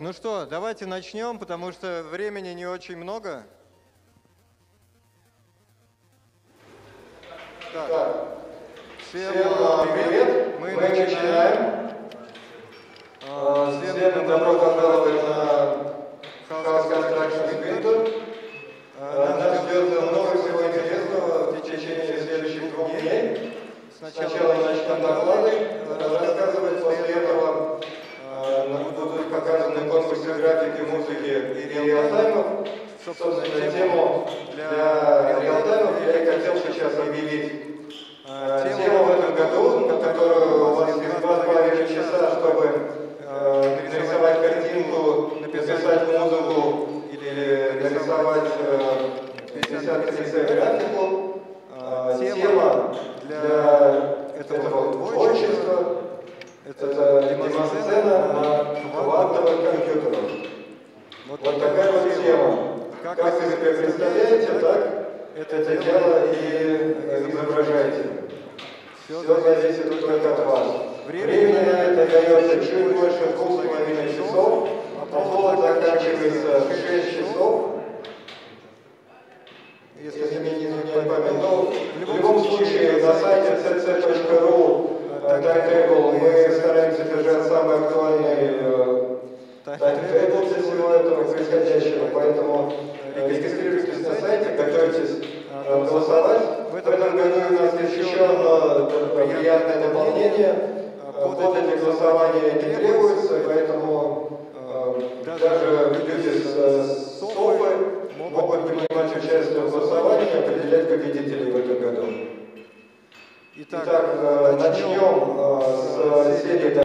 ну что, давайте начнем, потому что времени не очень много. Так. Всем привет! Мы начинаем. Всем добро пожаловать на House Construction Winter. Нас ждет много всего интересного в течение следующих 2 дней. Сначала начнем доклады, рассказывать, после этого будут показаны конкурсы графики, музыки и реалтаймов. Собственно, тему для реалтаймов я и хотел сейчас объявить. Тема в этом году, на которую у вас есть 2,5 часа, чтобы нарисовать картинку, написать музыку или нарисовать 53 графику. Тема для этого творчества – это демосцена на квантовых компьютерах. Вот такая вот тема. Как вы себе представляете, так это дело и изображаете. Все зависит только от вас. Времени на это дается чуть больше 2,5 часов, а повод заканчивается в 6 часов. Если мне не изменяет память, но в любом случае на сайте cc.ru Timetable мы стараемся держать самый актуальный Timetable для всего этого происходящего, поэтому регистрируйтесь на сайте, готовьтесь голосовать. В этом году у нас есть еще одно приятное дополнение. Коды для голосования не требуются, поэтому даже люди с СОПы могут принимать участие в голосовании и определять победителей в этом году. Итак, начнем с серии